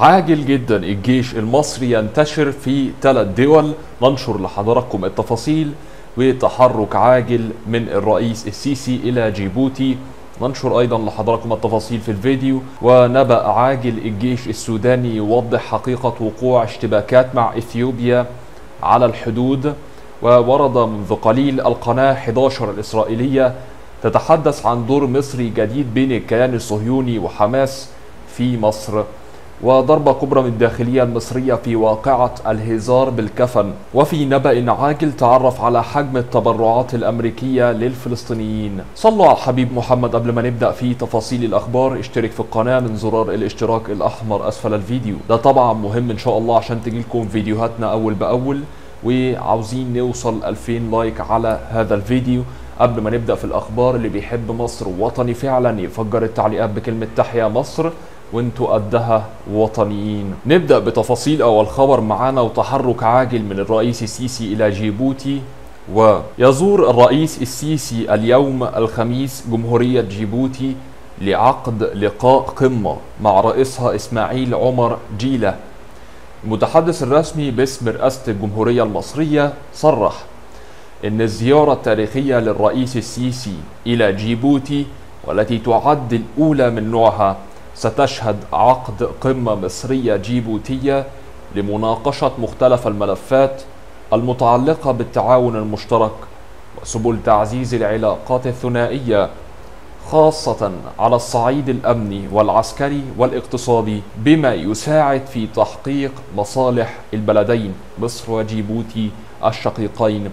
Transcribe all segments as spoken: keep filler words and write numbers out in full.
عاجل جدا الجيش المصري ينتشر في ثلاث دول. ننشر لحضراتكم التفاصيل. وتحرك عاجل من الرئيس السيسي إلى جيبوتي. ننشر أيضا لحضراتكم التفاصيل في الفيديو. ونبأ عاجل الجيش السوداني يوضح حقيقة وقوع اشتباكات مع إثيوبيا على الحدود. وورد منذ قليل القناة إحدى عشر الإسرائيلية تتحدث عن دور مصري جديد بين الكيان الصهيوني وحماس في مصر، وضربة كبرى من الداخلية المصرية في واقعة الهزار بالكفن. وفي نبأ عاجل تعرف على حجم التبرعات الأمريكية للفلسطينيين. صلوا على الحبيب محمد. قبل ما نبدأ في تفاصيل الأخبار اشترك في القناة من زرار الاشتراك الأحمر أسفل الفيديو، ده طبعا مهم إن شاء الله عشان تجيلكم فيديوهاتنا أول بأول. وعاوزين نوصل ألفين لايك على هذا الفيديو. قبل ما نبدأ في الأخبار، اللي بيحب مصر ووطني فعلا يفجر التعليقات بكلمة تحيا مصر، وانتوا قدها وطنيين. نبدأ بتفاصيل أول خبر معانا. وتحرك عاجل من الرئيس السيسي إلى جيبوتي. ويزور الرئيس السيسي اليوم الخميس جمهورية جيبوتي لعقد لقاء قمة مع رئيسها إسماعيل عمر جيلة. المتحدث الرسمي باسم رئاسة الجمهورية المصرية صرح إن الزيارة التاريخية للرئيس السيسي إلى جيبوتي، والتي تعد الأولى من نوعها، ستشهد عقد قمة مصرية جيبوتية لمناقشة مختلف الملفات المتعلقة بالتعاون المشترك وسبل تعزيز العلاقات الثنائية، خاصة على الصعيد الأمني والعسكري والاقتصادي، بما يساعد في تحقيق مصالح البلدين مصر وجيبوتي الشقيقين،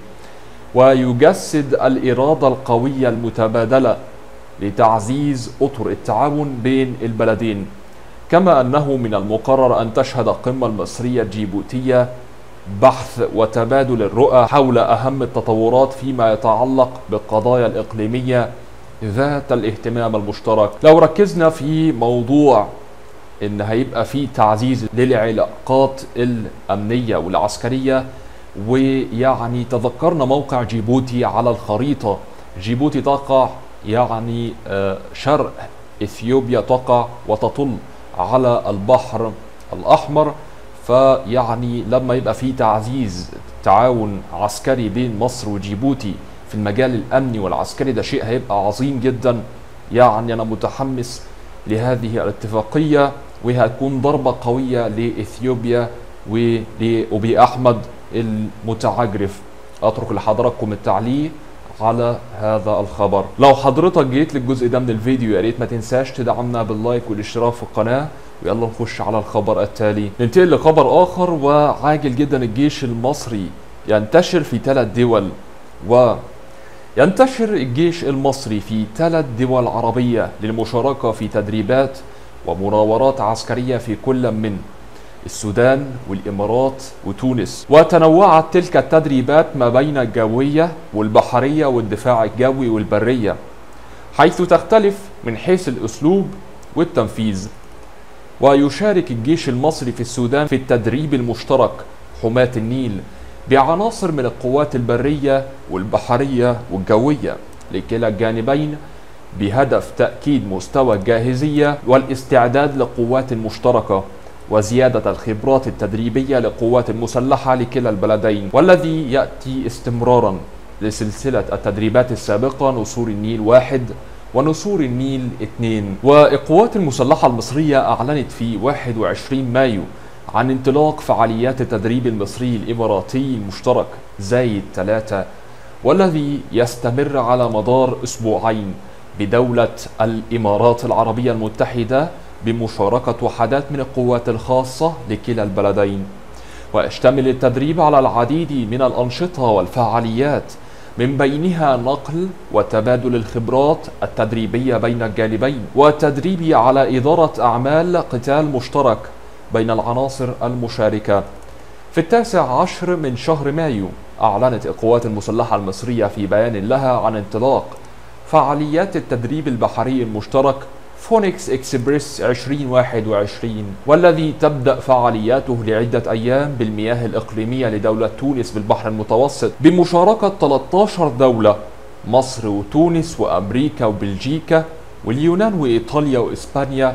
ويجسد الإرادة القوية المتبادلة لتعزيز أطر التعاون بين البلدين. كما أنه من المقرر أن تشهد القمة المصرية الجيبوتية بحث وتبادل الرؤى حول أهم التطورات فيما يتعلق بالقضايا الإقليمية ذات الاهتمام المشترك. لو ركزنا في موضوع إن هيبقى في تعزيز للعلاقات الأمنية والعسكرية، ويعني تذكرنا موقع جيبوتي على الخريطة. جيبوتي تقع يعني شرق إثيوبيا، تقع وتطل على البحر الأحمر. فيعني لما يبقى في تعزيز تعاون عسكري بين مصر وجيبوتي في المجال الأمني والعسكري، ده شيء هيبقى عظيم جدا. يعني أنا متحمس لهذه الاتفاقية، وهتكون ضربة قوية لإثيوبيا ولأبي أحمد المتعجرف. أترك لحضراتكم التعليق على هذا الخبر. لو حضرتك جيت للجزء ده من الفيديو، يا ريت ما تنساش تدعمنا باللايك والاشتراك في القناة. ويلا نخش على الخبر التالي. ننتقل لخبر آخر وعاجل جدا. الجيش المصري ينتشر في ثلاث دول. وينتشر الجيش المصري في ثلاث دول عربية للمشاركة في تدريبات ومناورات عسكرية في كل من السودان والإمارات وتونس. وتنوعت تلك التدريبات ما بين الجوية والبحرية والدفاع الجوي والبرية، حيث تختلف من حيث الأسلوب والتنفيذ. ويشارك الجيش المصري في السودان في التدريب المشترك حماة النيل بعناصر من القوات البرية والبحرية والجوية لكلا الجانبين، بهدف تأكيد مستوى الجاهزية والاستعداد لقوات مشتركة، وزيادة الخبرات التدريبية للقوات المسلحة لكلا البلدين، والذي يأتي استمرارا لسلسلة التدريبات السابقة نسور النيل واحد ونسور النيل اثنين. والقوات المسلحة المصرية أعلنت في واحد وعشرين مايو عن انطلاق فعاليات التدريب المصري الإماراتي المشترك زايد ثلاثة، والذي يستمر على مدار أسبوعين بدولة الإمارات العربية المتحدة، بمشاركة وحدات من القوات الخاصة لكلا البلدين. ويشتمل التدريب على العديد من الأنشطة والفعاليات، من بينها نقل وتبادل الخبرات التدريبية بين الجانبين، والتدريب على إدارة أعمال قتال مشترك بين العناصر المشاركة. في التاسع عشر من شهر مايو أعلنت القوات المسلحة المصرية في بيان لها عن انطلاق فعاليات التدريب البحري المشترك فونيكس إكسبريس ألفين وواحد وعشرين، والذي تبدأ فعالياته لعدة أيام بالمياه الإقليمية لدولة تونس بالبحر المتوسط، بمشاركة ثلاثة عشر دولة: مصر وتونس وأمريكا وبلجيكا واليونان وإيطاليا وإسبانيا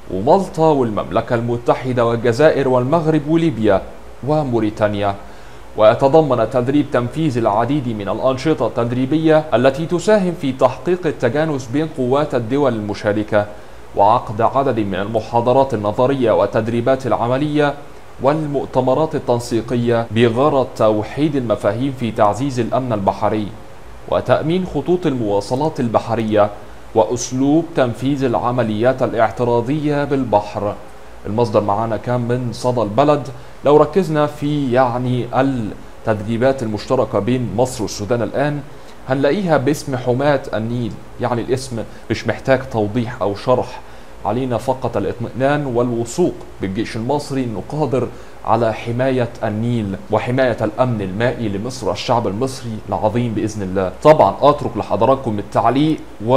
ومالطا والمملكة المتحدة والجزائر والمغرب وليبيا وموريتانيا. ويتضمن تدريب تنفيذ العديد من الأنشطة التدريبية التي تساهم في تحقيق التجانس بين قوات الدول المشاركة، وعقد عدد من المحاضرات النظرية والتدريبات العملية والمؤتمرات التنسيقية بغرض توحيد المفاهيم في تعزيز الأمن البحري وتأمين خطوط المواصلات البحرية وأسلوب تنفيذ العمليات الاعتراضية بالبحر. المصدر معانا كان من صدى البلد. لو ركزنا في يعني التدريبات المشتركة بين مصر والسودان الآن هنلاقيها باسم حماة النيل، يعني الاسم مش محتاج توضيح أو شرح، علينا فقط الاطمئنان والوثوق بالجيش المصري انه قادر على حماية النيل وحماية الأمن المائي لمصر والشعب المصري العظيم بإذن الله. طبعا أترك لحضراتكم التعليق،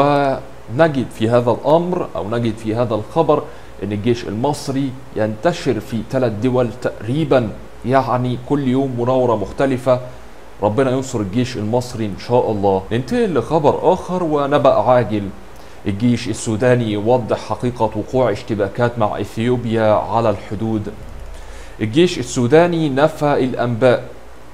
ونجد في هذا الأمر أو نجد في هذا الخبر أن الجيش المصري ينتشر في ثلاث دول تقريبا، يعني كل يوم مناورة مختلفة. ربنا ينصر الجيش المصري إن شاء الله. ننتقل لخبر آخر ونبأ عاجل. الجيش السوداني يوضح حقيقة وقوع اشتباكات مع إثيوبيا على الحدود. الجيش السوداني نفى الأنباء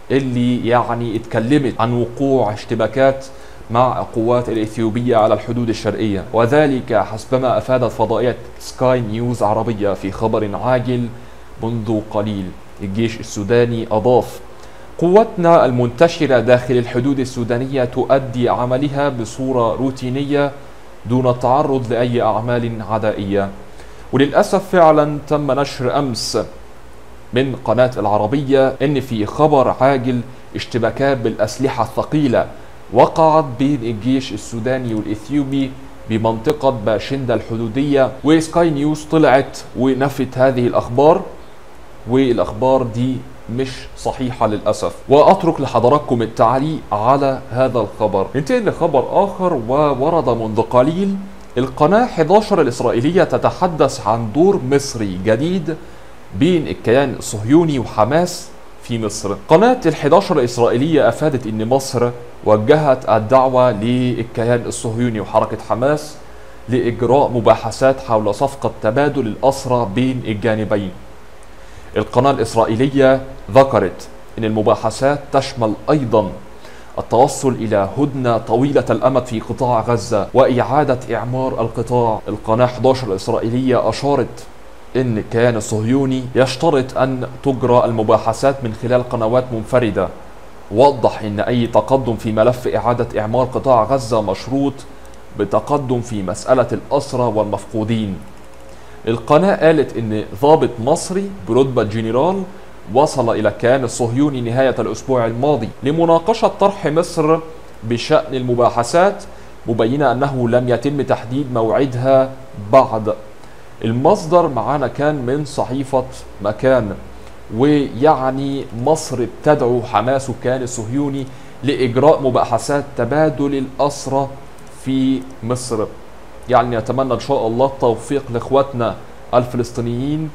اللي يعني اتكلمت عن وقوع اشتباكات مع القوات الإثيوبية على الحدود الشرقية، وذلك حسبما أفادت فضائية سكاي نيوز عربية في خبر عاجل منذ قليل. الجيش السوداني أضاف: قواتنا المنتشرة داخل الحدود السودانية تؤدي عملها بصورة روتينية دون التعرض لأي أعمال عدائية. وللأسف فعلا تم نشر أمس من قناة العربية إن في خبر عاجل اشتباكات بالأسلحة الثقيلة وقعت بين الجيش السوداني والإثيوبي بمنطقة باشندا الحدودية، وسكاي نيوز طلعت ونفت هذه الأخبار، والأخبار دي مش صحيحة للأسف. وأترك لحضراتكم التعليق على هذا الخبر. ننتقل لخبر آخر وورد منذ قليل. القناة إحدى عشر الإسرائيلية تتحدث عن دور مصري جديد بين الكيان الصهيوني وحماس في مصر. قناة الإحدى عشر الإسرائيلية أفادت أن مصر وجهت الدعوة للكيان الصهيوني وحركة حماس لإجراء مباحثات حول صفقة تبادل الأسرى بين الجانبين. القناة الإسرائيلية ذكرت أن المباحثات تشمل أيضا التوصل إلى هدنة طويلة الأمد في قطاع غزة وإعادة إعمار القطاع. القناة إحدى عشر الإسرائيلية أشارت أن الكيان الصهيوني يشترط أن تجرى المباحثات من خلال قنوات منفردة. وضح أن أي تقدم في ملف إعادة إعمار قطاع غزة مشروط بتقدم في مسألة الأسرى والمفقودين. القناة قالت أن ضابط مصري برتبة جنرال وصل إلى الكيان الصهيوني نهاية الأسبوع الماضي لمناقشة طرح مصر بشأن المباحثات، مبينة أنه لم يتم تحديد موعدها بعد. المصدر معانا كان من صحيفة مكان، ويعني مصر بتدعو حماس والكيان الصهيوني لإجراء مباحثات تبادل الأسرى في مصر. يعني نتمنى إن شاء الله التوفيق لإخواتنا الفلسطينيين،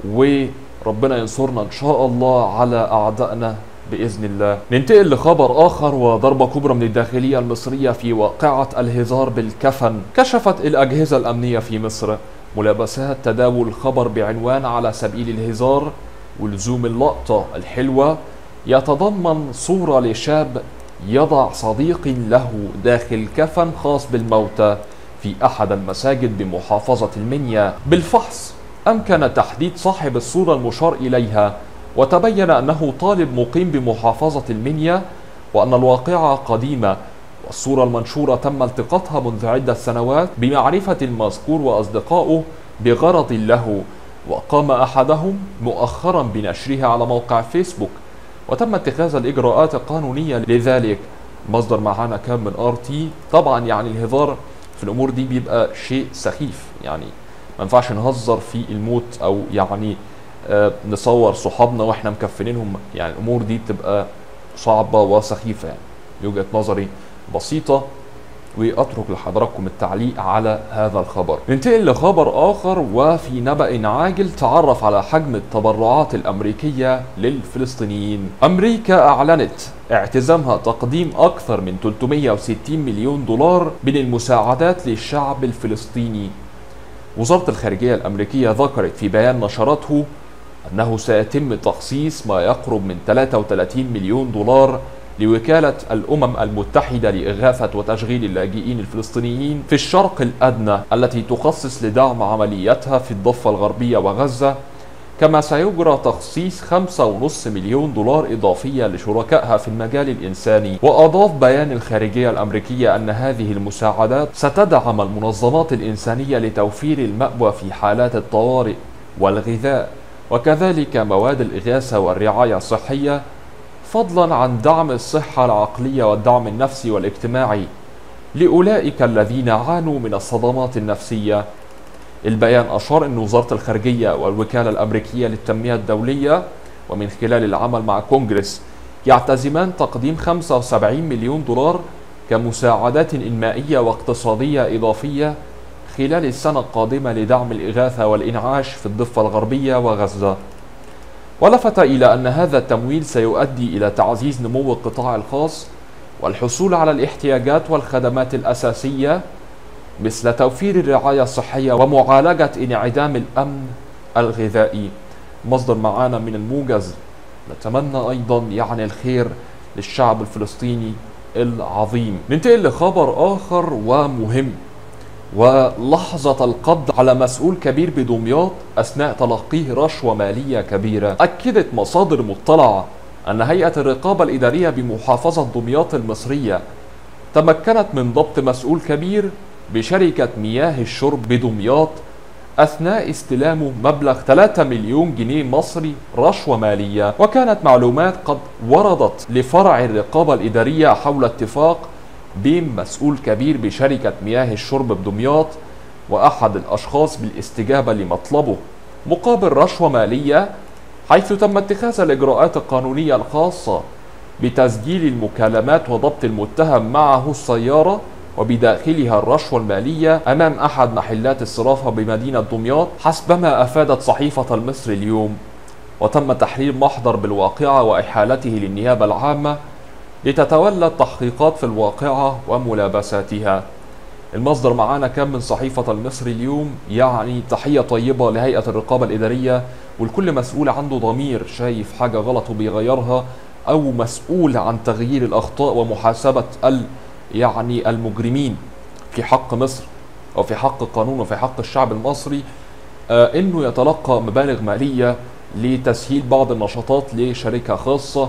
وربنا ينصرنا إن شاء الله على أعدائنا بإذن الله. ننتقل لخبر آخر وضربة كبرى من الداخلية المصرية في واقعة الهزار بالكفن. كشفت الأجهزة الأمنية في مصر ملابسات تداول خبر بعنوان على سبيل الهزار ولزوم اللقطة الحلوة، يتضمن صورة لشاب يضع صديق له داخل كفن خاص بالموتى في أحد المساجد بمحافظة المنيا. بالفحص أمكن تحديد صاحب الصورة المشار إليها، وتبين أنه طالب مقيم بمحافظة المنيا، وأن الواقعة قديمة، والصورة المنشورة تم التقاطها منذ عدة سنوات بمعرفة المذكور وأصدقائه بغرض له، وقام أحدهم مؤخرا بنشرها على موقع فيسبوك، وتم اتخاذ الإجراءات القانونية لذلك. مصدر معانا كان من ار تي. طبعا يعني الهزار في الأمور دي بيبقى شيء سخيف، يعني ما ينفعش نهزر في الموت أو يعني آه نصور صحابنا واحنا مكفنينهم، يعني الأمور دي بتبقى صعبة وسخيفة. يعني بوجهة نظري بسيطة، وأترك لحضراتكم التعليق على هذا الخبر. ننتقل لخبر آخر وفي نبأ عاجل. تعرف على حجم التبرعات الأمريكية للفلسطينيين. أمريكا أعلنت اعتزامها تقديم أكثر من ثلاثمئة وستين مليون دولار من المساعدات للشعب الفلسطيني. وزارة الخارجية الأمريكية ذكرت في بيان نشرته أنه سيتم تخصيص ما يقرب من ثلاثة وثلاثين مليون دولار لوكالة الأمم المتحدة لإغاثة وتشغيل اللاجئين الفلسطينيين في الشرق الأدنى، التي تخصص لدعم عملياتها في الضفة الغربية وغزة. كما سيجرى تخصيص خمسة فاصلة خمسة مليون دولار إضافية لشركائها في المجال الإنساني. وأضاف بيان الخارجية الأمريكية أن هذه المساعدات ستدعم المنظمات الإنسانية لتوفير المأوى في حالات الطوارئ والغذاء، وكذلك مواد الإغاثة والرعاية الصحية، فضلا عن دعم الصحة العقلية والدعم النفسي والاجتماعي لأولئك الذين عانوا من الصدمات النفسية. البيان أشار أن وزارة الخارجية والوكالة الأمريكية للتنمية الدولية ومن خلال العمل مع كونغرس يعتزمان تقديم خمسة وسبعين مليون دولار كمساعدات إنمائية واقتصادية إضافية خلال السنة القادمة لدعم الإغاثة والإنعاش في الضفة الغربية وغزة. ولفت إلى أن هذا التمويل سيؤدي إلى تعزيز نمو القطاع الخاص والحصول على الاحتياجات والخدمات الأساسية مثل توفير الرعاية الصحية ومعالجة انعدام الأمن الغذائي. مصدر معانا من الموجز. نتمنى أيضا يعني الخير للشعب الفلسطيني العظيم. ننتقل لخبر آخر ومهم، ولحظة القبض على مسؤول كبير بدمياط أثناء تلقيه رشوة مالية كبيرة. أكدت مصادر مطلعة أن هيئة الرقابة الإدارية بمحافظة دمياط المصرية تمكنت من ضبط مسؤول كبير بشركة مياه الشرب بدمياط أثناء استلامه مبلغ ثلاثة مليون جنيه مصري رشوة مالية. وكانت معلومات قد وردت لفرع الرقابة الإدارية حول اتفاق بين مسؤول كبير بشركة مياه الشرب بدمياط وأحد الأشخاص بالاستجابة لمطلبه مقابل رشوة مالية، حيث تم اتخاذ الإجراءات القانونية الخاصة بتسجيل المكالمات وضبط المتهم معه السيارة وبداخلها الرشوة المالية أمام أحد محلات الصرافة بمدينة دمياط حسبما أفادت صحيفة المصري اليوم. وتم تحرير محضر بالواقعة وإحالته للنيابة العامة لتتولى التحقيقات في الواقعة وملابساتها. المصدر معانا كان من صحيفة المصري اليوم. يعني تحية طيبة لهيئة الرقابة الإدارية ولكل مسؤول عنده ضمير شايف حاجة غلط وبيغيرها، أو مسؤول عن تغيير الأخطاء ومحاسبة ال يعني المجرمين في حق مصر أو في حق القانون وفي حق الشعب المصري، آه إنه يتلقى مبالغ مالية لتسهيل بعض النشاطات لشركة خاصة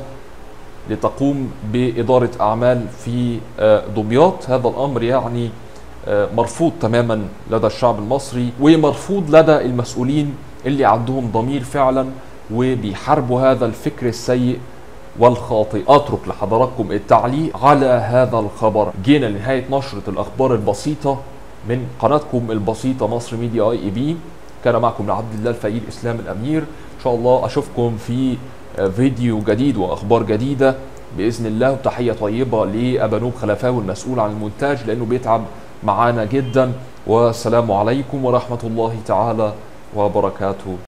لتقوم بإدارة أعمال في آه دمياط. هذا الأمر يعني آه مرفوض تماما لدى الشعب المصري، ومرفوض لدى المسؤولين اللي عندهم ضمير فعلا وبيحاربوا هذا الفكر السيء والخاطئ. أترك لحضراتكم التعليق على هذا الخبر. جينا لنهاية نشرة الأخبار البسيطة من قناتكم البسيطة مصر ميديا اي اي بي. كان معكم عبد الله الفقير إسلام الأمير. إن شاء الله أشوفكم في فيديو جديد وأخبار جديدة بإذن الله. وتحية طيبة لأبانوب خلفاوي المسؤول عن المونتاج لأنه بيتعب معانا جدا. والسلام عليكم ورحمة الله تعالى وبركاته.